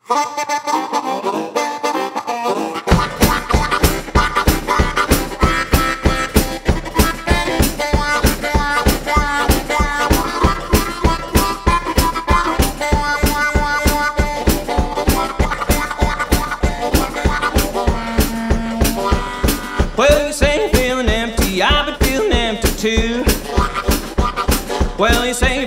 Well, you say you're feeling empty, I've been feeling empty too. Well, you say